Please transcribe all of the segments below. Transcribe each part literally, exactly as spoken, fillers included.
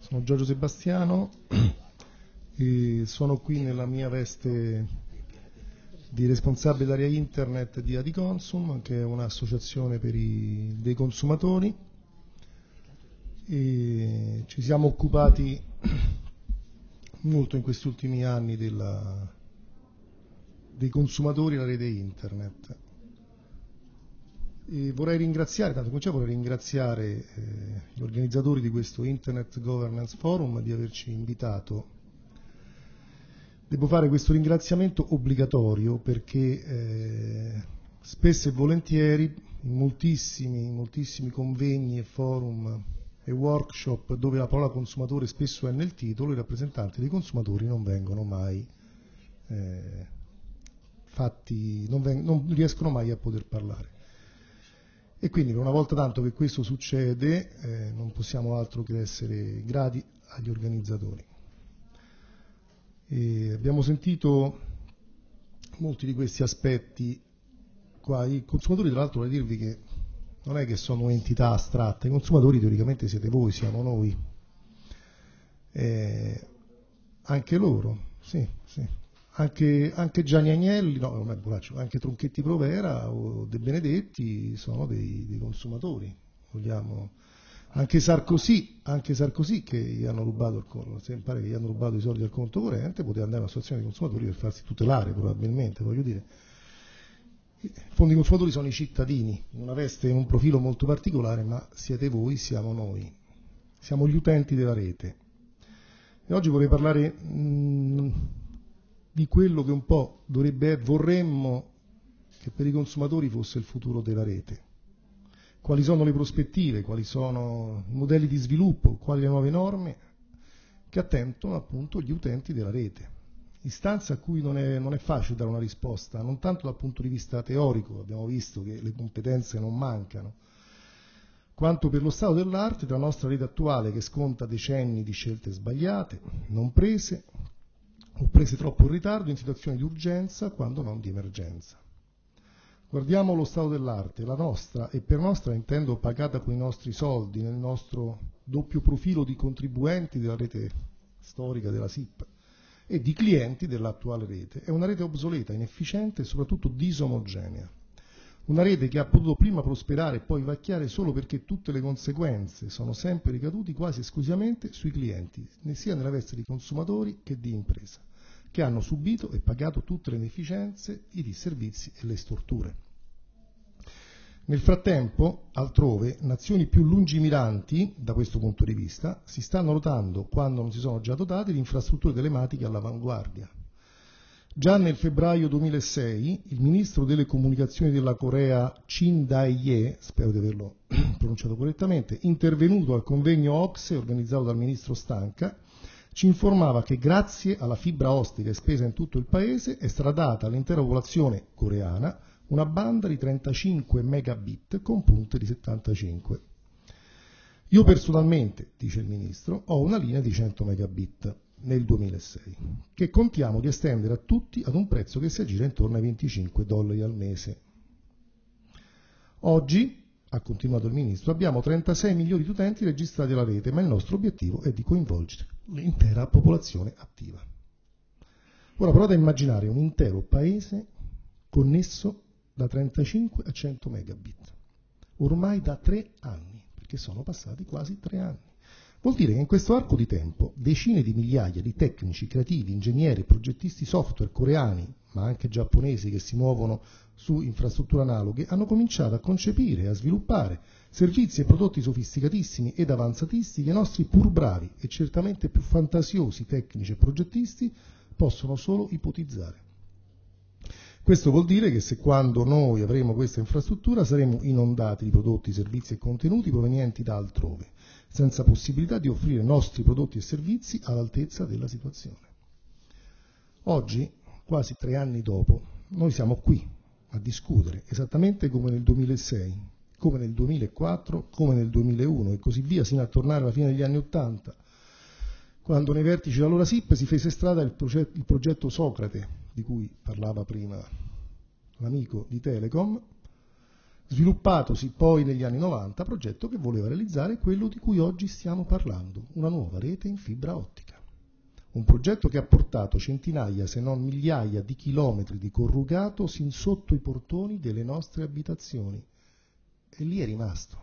sono Giorgio Sebastiano e sono qui nella mia veste di responsabile dell'area internet di Adiconsum, che è un'associazione per i, dei consumatori, e ci siamo occupati molto in questi ultimi anni della, dei consumatori e la rete internet. E vorrei ringraziare, tanto cominciamo, vorrei ringraziare eh, gli organizzatori di questo Internet Governance Forum di averci invitato. Devo fare questo ringraziamento obbligatorio perché eh, spesso e volentieri in moltissimi, moltissimi convegni e forum e workshop dove la parola consumatore spesso è nel titolo, i rappresentanti dei consumatori non vengono mai eh, fatti, non, veng- non riescono mai a poter parlare. E quindi per una volta tanto che questo succede eh, non possiamo altro che essere grati agli organizzatori. E abbiamo sentito molti di questi aspetti qua. I consumatori, tra l'altro, vorrei dirvi che non è che sono entità astratte, i consumatori teoricamente siete voi, siamo noi, eh, anche loro, sì, sì. Anche, anche Gianni Agnelli, no, non è Buraccio, anche Tronchetti Provera o De Benedetti sono dei, dei consumatori, vogliamo. Anche Sarkozy, anche Sarkozy che gli hanno rubato il conto, se pare che gli hanno rubato i soldi al conto corrente, poteva andare a un'associazione di consumatori per farsi tutelare probabilmente, voglio dire. I fondi consumatori sono i cittadini, in una veste, in un profilo molto particolare, ma siete voi, siamo noi, siamo gli utenti della rete. E oggi vorrei parlare mh, di quello che un po' dovrebbe, vorremmo che per i consumatori fosse il futuro della rete. Quali sono le prospettive, quali sono i modelli di sviluppo, quali le nuove norme che attendono appunto gli utenti della rete. Istanza a cui non è, non è facile dare una risposta, non tanto dal punto di vista teorico, abbiamo visto che le competenze non mancano, quanto per lo stato dell'arte della nostra rete attuale che sconta decenni di scelte sbagliate, non prese, o prese troppo in ritardo in situazioni di urgenza quando non di emergenza. Guardiamo lo stato dell'arte, la nostra, e per nostra intendo pagata con i nostri soldi, nel nostro doppio profilo di contribuenti della rete storica della S I P e di clienti dell'attuale rete. È una rete obsoleta, inefficiente e soprattutto disomogenea. Una rete che ha potuto prima prosperare e poi vacchiare solo perché tutte le conseguenze sono sempre ricaduti quasi esclusivamente sui clienti, sia nella veste di consumatori che di impresa, che hanno subito e pagato tutte le inefficienze, i disservizi e le storture. Nel frattempo, altrove, nazioni più lungimiranti, da questo punto di vista, si stanno dotando, quando non si sono già dotate, di infrastrutture telematiche all'avanguardia. Già nel febbraio duemilasei, il ministro delle comunicazioni della Corea, Chin Dae-ye, spero di averlo pronunciato correttamente, intervenuto al convegno O C S E organizzato dal ministro Stanca, ci informava che grazie alla fibra ottica espesa in tutto il paese è stata data all'intera popolazione coreana una banda di trentacinque megabit con punte di settantacinque. Io personalmente, dice il ministro, ho una linea di cento megabit nel duemilasei, che contiamo di estendere a tutti ad un prezzo che si aggira intorno ai venticinque dollari al mese. Oggi, ha continuato il ministro, abbiamo trentasei milioni di utenti registrati alla rete, ma il nostro obiettivo è di coinvolgere l'intera popolazione attiva. Ora provate a immaginare un intero paese connesso da trentacinque a cento megabit, ormai da tre anni, perché sono passati quasi tre anni. Vuol dire che in questo arco di tempo decine di migliaia di tecnici, creativi, ingegneri, progettisti software coreani, ma anche giapponesi che si muovono su infrastrutture analoghe, hanno cominciato a concepire e a sviluppare servizi e prodotti sofisticatissimi ed avanzatissimi che i nostri pur bravi e certamente più fantasiosi tecnici e progettisti possono solo ipotizzare. Questo vuol dire che se quando noi avremo questa infrastruttura saremo inondati di prodotti, servizi e contenuti provenienti da altrove, senza possibilità di offrire nostri prodotti e servizi all'altezza della situazione. Oggi, quasi tre anni dopo, noi siamo qui a discutere esattamente come nel duemilasei, come nel duemilaquattro, come nel duemilauno e così via, sino a tornare alla fine degli anni Ottanta, quando nei vertici dell'allora S I P si fece strada il, proget- il progetto Socrate, di cui parlava prima l'amico di Telecom, Sviluppatosi poi negli anni novanta, progetto che voleva realizzare quello di cui oggi stiamo parlando, una nuova rete in fibra ottica. Un progetto che ha portato centinaia, se non migliaia di chilometri di corrugato sin sotto i portoni delle nostre abitazioni. E lì è rimasto.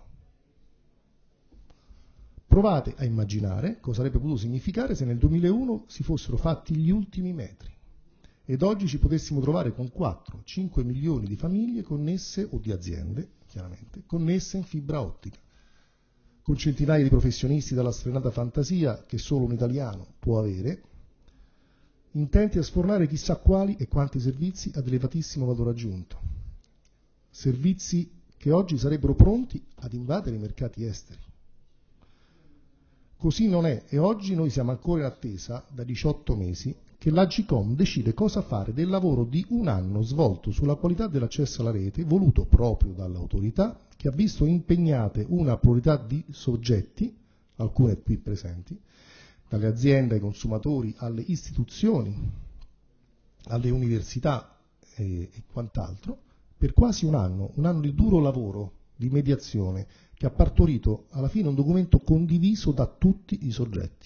Provate a immaginare cosa avrebbe potuto significare se nel duemilauno si fossero fatti gli ultimi metri ed oggi ci potessimo trovare con quattro cinque milioni di famiglie connesse, o di aziende, chiaramente, connesse in fibra ottica, con centinaia di professionisti dalla sfrenata fantasia che solo un italiano può avere, intenti a sfornare chissà quali e quanti servizi ad elevatissimo valore aggiunto. Servizi che oggi sarebbero pronti ad invadere i mercati esteri. Così non è e oggi noi siamo ancora in attesa, da diciotto mesi, che l'Agcom decide cosa fare del lavoro di un anno svolto sulla qualità dell'accesso alla rete, voluto proprio dall'autorità, che ha visto impegnate una pluralità di soggetti, alcune qui presenti, dalle aziende ai consumatori, alle istituzioni, alle università e, e quant'altro, per quasi un anno, un anno di duro lavoro, di mediazione, che ha partorito alla fine un documento condiviso da tutti i soggetti.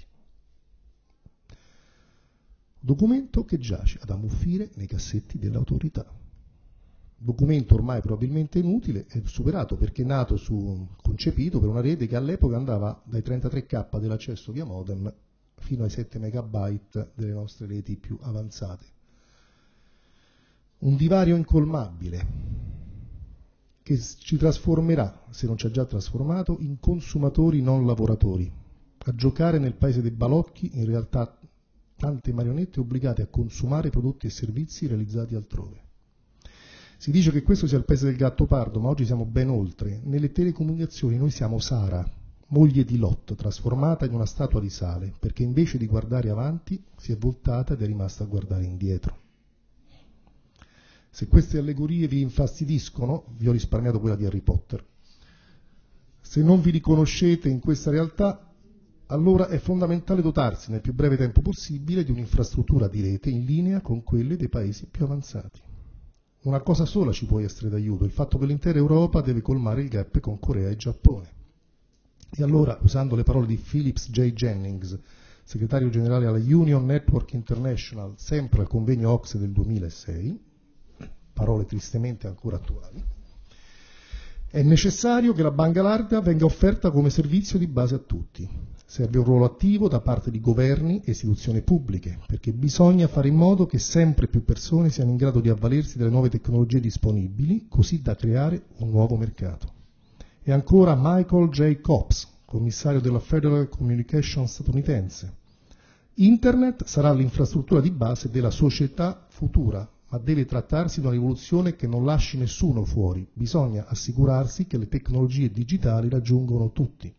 Documento che giace ad ammuffire nei cassetti dell'autorità. Documento ormai probabilmente inutile e superato perché è nato su, concepito per una rete che all'epoca andava dai trentatré K dell'accesso via modem fino ai sette megabyte delle nostre reti più avanzate. Un divario incolmabile che ci trasformerà, se non ci ha già trasformato, in consumatori non lavoratori, a giocare nel paese dei balocchi, in realtà tante marionette obbligate a consumare prodotti e servizi realizzati altrove. Si dice che questo sia il paese del Gattopardo, ma oggi siamo ben oltre. Nelle telecomunicazioni noi siamo Sara, moglie di Lot, trasformata in una statua di sale, perché invece di guardare avanti si è voltata ed è rimasta a guardare indietro. Se queste allegorie vi infastidiscono, vi ho risparmiato quella di Harry Potter. Se non vi riconoscete in questa realtà, allora è fondamentale dotarsi nel più breve tempo possibile di un'infrastruttura di rete in linea con quelle dei paesi più avanzati. Una cosa sola ci può essere d'aiuto, il fatto che l'intera Europa deve colmare il gap con Corea e Giappone. E allora, usando le parole di Phillips J. Jennings, segretario generale alla Union Network International, sempre al convegno O C S E del duemilasei, parole tristemente ancora attuali, è necessario che la banda larga venga offerta come servizio di base a tutti. Serve un ruolo attivo da parte di governi e istituzioni pubbliche, perché bisogna fare in modo che sempre più persone siano in grado di avvalersi delle nuove tecnologie disponibili, così da creare un nuovo mercato. E ancora Michael J. Copps, commissario della Federal Communication statunitense. Internet sarà l'infrastruttura di base della società futura, ma deve trattarsi di una rivoluzione che non lasci nessuno fuori. Bisogna assicurarsi che le tecnologie digitali raggiungono tutti.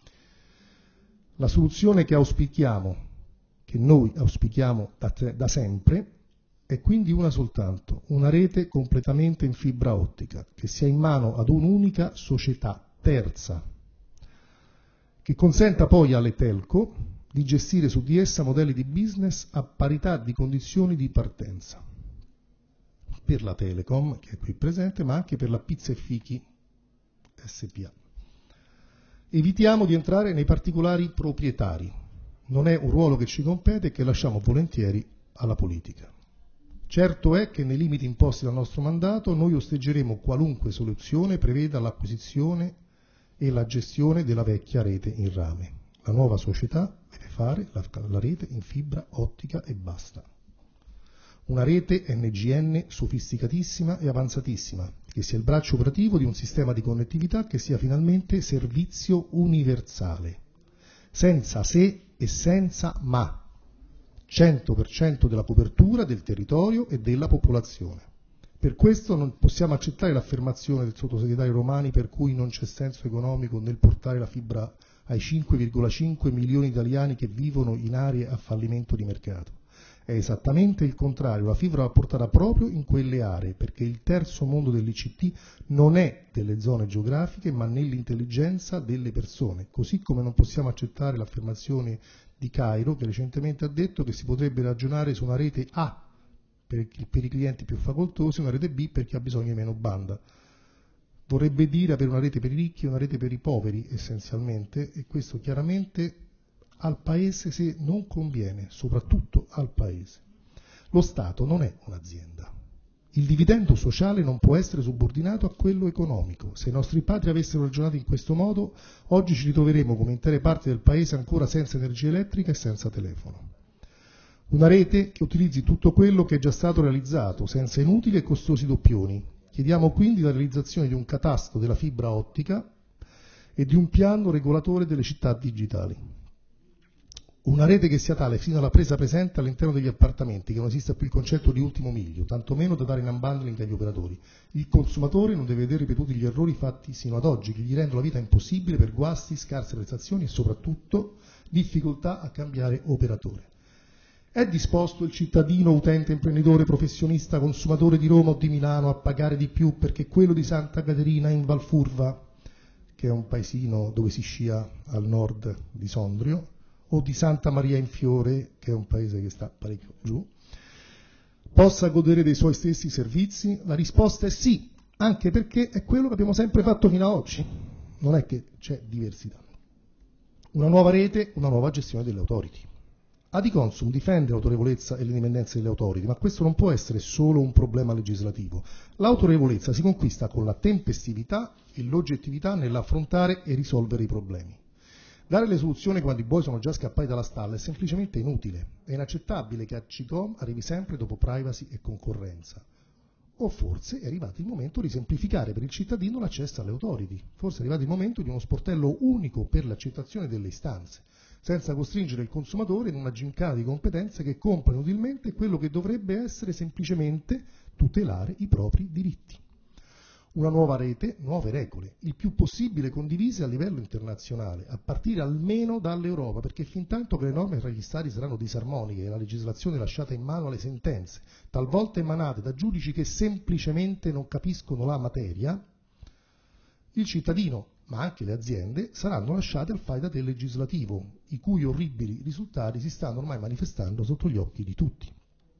La soluzione che auspichiamo, che noi auspichiamo da, te, da sempre, è quindi una soltanto, una rete completamente in fibra ottica, che sia in mano ad un'unica società terza, che consenta poi alle telco di gestire su di essa modelli di business a parità di condizioni di partenza, per la Telecom, che è qui presente, ma anche per la Pizza e Fichi S P A. Evitiamo di entrare nei particolari proprietari. Non è un ruolo che ci compete e che lasciamo volentieri alla politica. Certo è che nei limiti imposti dal nostro mandato noi osteggeremo qualunque soluzione preveda l'acquisizione e la gestione della vecchia rete in rame. La nuova società deve fare la, la rete in fibra ottica e basta. Una rete N G N sofisticatissima e avanzatissima, che sia il braccio operativo di un sistema di connettività che sia finalmente servizio universale, senza se e senza ma, cento per cento della copertura del territorio e della popolazione. Per questo non possiamo accettare l'affermazione del sottosegretario Romani per cui non c'è senso economico nel portare la fibra ai cinque virgola cinque milioni di italiani che vivono in aree a fallimento di mercato. È esattamente il contrario, la fibra va portata proprio in quelle aree, perché il terzo mondo dell'I C T non è delle zone geografiche, ma nell'intelligenza delle persone, così come non possiamo accettare l'affermazione di Cairo, che recentemente ha detto che si potrebbe ragionare su una rete A per, per i clienti più facoltosi e una rete B per chi ha bisogno di meno banda. vorrebbe dire avere una rete per i ricchi e una rete per i poveri essenzialmente, e questo chiaramente al Paese se non conviene, soprattutto al Paese. Lo Stato non è un'azienda. Il dividendo sociale non può essere subordinato a quello economico. Se i nostri padri avessero ragionato in questo modo, oggi ci ritroveremo come intere parti del Paese ancora senza energia elettrica e senza telefono. Una rete che utilizzi tutto quello che è già stato realizzato, senza inutili e costosi doppioni. Chiediamo quindi la realizzazione di un catasto della fibra ottica e di un piano regolatore delle città digitali. Una rete che sia tale fino alla presa presente all'interno degli appartamenti, che non esista più il concetto di ultimo miglio, tantomeno da dare in unbundling agli operatori. Il consumatore non deve vedere ripetuti gli errori fatti sino ad oggi, che gli rendono la vita impossibile per guasti, scarse prestazioni e soprattutto difficoltà a cambiare operatore. È disposto il cittadino, utente, imprenditore, professionista, consumatore di Roma o di Milano a pagare di più perché quello di Santa Caterina in Valfurva, che è un paesino dove si scia al nord di Sondrio, o di Santa Maria in Fiore, che è un paese che sta parecchio giù, possa godere dei suoi stessi servizi? La risposta è sì, anche perché è quello che abbiamo sempre fatto fino ad oggi. Non è che c'è diversità. Una nuova rete, una nuova gestione delle authority. Adiconsum difende l'autorevolezza e l'indipendenza delle authority, ma questo non può essere solo un problema legislativo. L'autorevolezza si conquista con la tempestività e l'oggettività nell'affrontare e risolvere i problemi. Dare le soluzioni quando i buoi sono già scappati dalla stalla è semplicemente inutile. È inaccettabile che Agcom arrivi sempre dopo privacy e concorrenza. O forse è arrivato il momento di semplificare per il cittadino l'accesso alle authority. Forse è arrivato il momento di uno sportello unico per l'accettazione delle istanze, senza costringere il consumatore in una gincana di competenze che compra inutilmente quello che dovrebbe essere semplicemente tutelare i propri diritti. Una nuova rete, nuove regole, il più possibile condivise a livello internazionale, a partire almeno dall'Europa, perché fin tanto che le norme tra gli Stati saranno disarmoniche e la legislazione lasciata in mano alle sentenze, talvolta emanate da giudici che semplicemente non capiscono la materia, il cittadino, ma anche le aziende, saranno lasciate al fai da te legislativo, i cui orribili risultati si stanno ormai manifestando sotto gli occhi di tutti.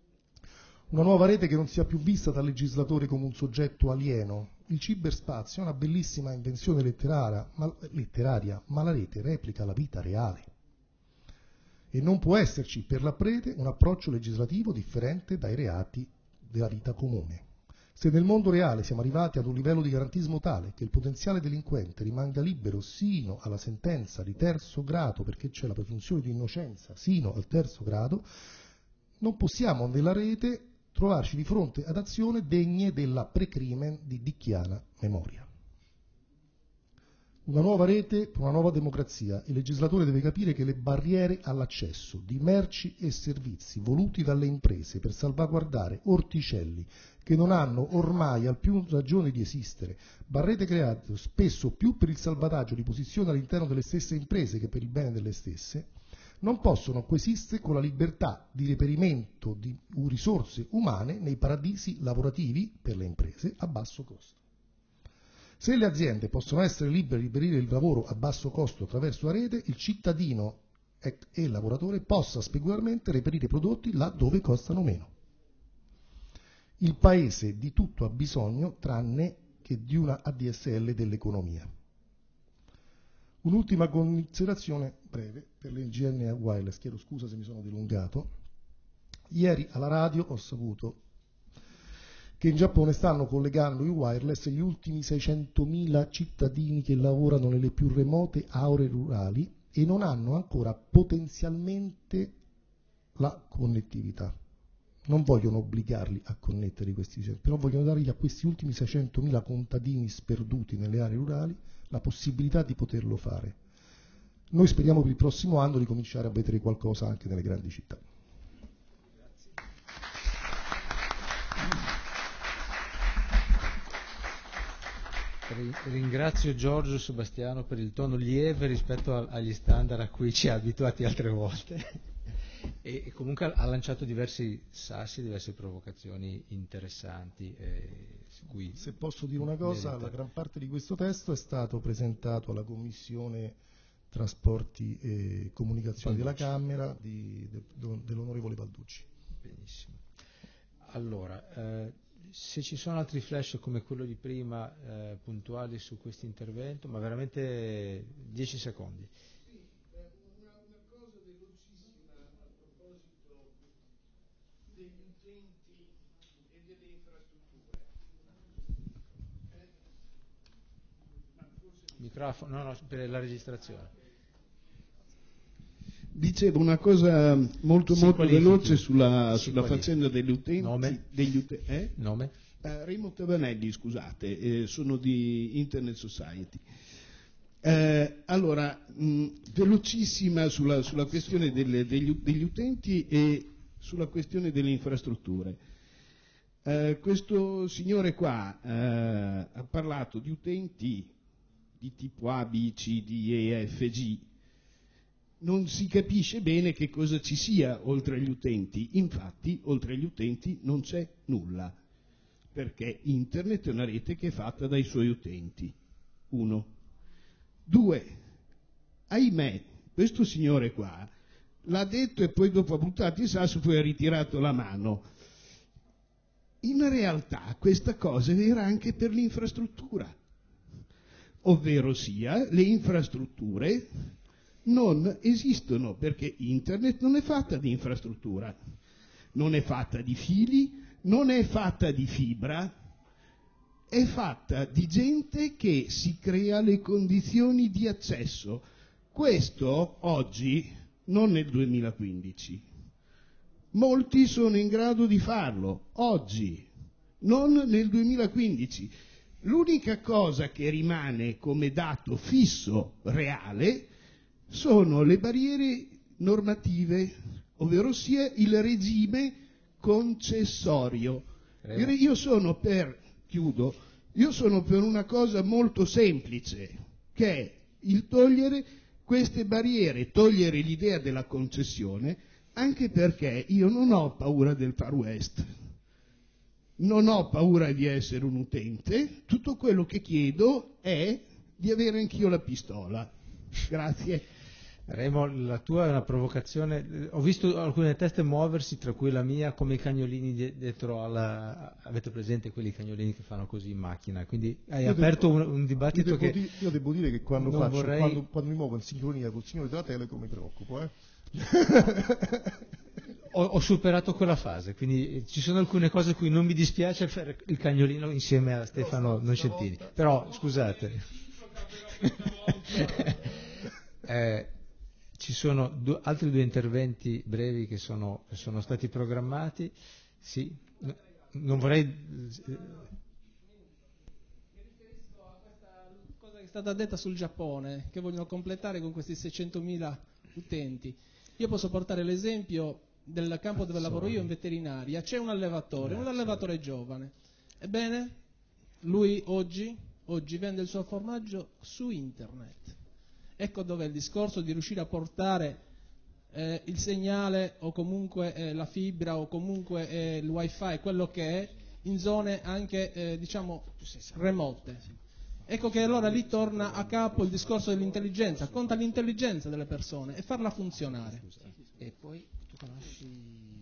Una nuova rete che non sia più vista dal legislatore come un soggetto alieno. Il ciberspazio è una bellissima invenzione letteraria ma, letteraria, ma la rete replica la vita reale. E non può esserci per la prete un approccio legislativo differente dai reati della vita comune. Se nel mondo reale siamo arrivati ad un livello di garantismo tale che il potenziale delinquente rimanga libero sino alla sentenza di terzo grado, perché c'è la presunzione di innocenza sino al terzo grado, non possiamo nella rete trovarci di fronte ad azioni degne della precrimen di Dicchiana memoria. Una nuova rete per una nuova democrazia. Il legislatore deve capire che le barriere all'accesso di merci e servizi voluti dalle imprese per salvaguardare orticelli che non hanno ormai alcuna ragione di esistere, barriere create spesso più per il salvataggio di posizioni all'interno delle stesse imprese che per il bene delle stesse, non possono coesistere con la libertà di reperimento di risorse umane nei paradisi lavorativi per le imprese a basso costo. Se le aziende possono essere libere di reperire il lavoro a basso costo attraverso la rete, il cittadino e il lavoratore possa specularmente reperire prodotti là dove costano meno. Il Paese di tutto ha bisogno tranne che di una A D S L dell'economia. Un'ultima considerazione breve per le G N wireless, chiedo scusa se mi sono dilungato. Ieri alla radio ho saputo che in Giappone stanno collegando i wireless gli ultimi seicentomila cittadini che lavorano nelle più remote aree rurali e non hanno ancora potenzialmente la connettività. Non vogliono obbligarli a connettere questi, però vogliono dargli a questi ultimi seicentomila contadini sperduti nelle aree rurali la possibilità di poterlo fare. Noi speriamo per il prossimo anno di cominciare a vedere qualcosa anche nelle grandi città. Ringrazio Giorgio Sebastiano per il tono lieve rispetto a, agli standard a cui ci ha abituati altre volte e, e comunque ha lanciato diversi sassi, diverse provocazioni interessanti. Eh, su cui Se posso dire una cosa, merita. La gran parte di questo testo è stato presentato alla Commissione Trasporti e Comunicazioni Balducci. Della Camera di, de, de, dell'onorevole Balducci. Benissimo. Allora, eh, se ci sono altri flash come quello di prima, eh, puntuali su questo intervento, ma veramente dieci secondi. Sì, una, una cosa velocissima a proposito degli utenti e delle infrastrutture. Eh, ma forse Microfono, no, no, per la registrazione. Dicevo una cosa molto Si molto qualifichi. veloce sulla, Si sulla qualifichi. faccenda degli utenti. Nome? Degli ute- eh? Nome? Eh, Remo Tavanelli, scusate, eh, sono di Internet Society. Eh, allora, mh, velocissima sulla, sulla questione delle, degli, degli utenti e sulla questione delle infrastrutture. Eh, questo signore qua eh, ha parlato di utenti di tipo A, B, C, D, E, F, G. Non si capisce bene che cosa ci sia oltre agli utenti, infatti oltre agli utenti non c'è nulla, perché Internet è una rete che è fatta dai suoi utenti, uno. Due, ahimè, questo signore qua l'ha detto e poi dopo ha buttato il sasso e poi ha ritirato la mano. In realtà questa cosa era anche per l'infrastruttura, ovvero sia le infrastrutture non esistono perché Internet non è fatta di infrastruttura, non è fatta di fili, non è fatta di fibra, è fatta di gente che si crea le condizioni di accesso. Questo oggi, non nel duemilaquindici. Molti sono in grado di farlo oggi, non nel duemilaquindici. L'unica cosa che rimane come dato fisso, reale, sono le barriere normative, ovvero sia il regime concessorio. Prego. Io sono per, chiudo, io sono per una cosa molto semplice, che è il togliere queste barriere, togliere l'idea della concessione, anche perché io non ho paura del Far West, non ho paura di essere un utente, tutto quello che chiedo è di avere anch'io la pistola. Grazie. Remo, la tua è una provocazione. Ho visto alcune teste muoversi, tra cui la mia, come i cagnolini di- dietro alla... Avete presente quelli cagnolini che fanno così in macchina? Quindi hai Io aperto devo- un, un Io dibattito devo, che... dire, io devo dire che quando, non faccio, vorrei- quando, quando mi muovo in sincronia col signore della Telecom mi preoccupo, eh? Ho, ho superato quella fase, quindi ci sono alcune cose a cui non mi dispiace fare il cagnolino insieme a Stefano Nocentini. Però, scusate. eh, ci sono due, altri due interventi brevi che sono, sono stati programmati. Sì, no, non vorrei... Mi riferisco a questa cosa che è stata detta sul Giappone, che vogliono completare con questi seicentomila utenti. Io posso portare l'esempio del campo dove lavoro io in veterinaria. C'è un allevatore, un allevatore giovane. Ebbene, lui oggi, oggi vende il suo formaggio su internet. Ecco dov'è il discorso di riuscire a portare eh, il segnale o comunque eh, la fibra o comunque eh, il wifi, quello che è, in zone anche eh, diciamo remote. Ecco che allora lì torna a capo il discorso dell'intelligenza, conta l'intelligenza delle persone e farla funzionare. E poi tu conosci...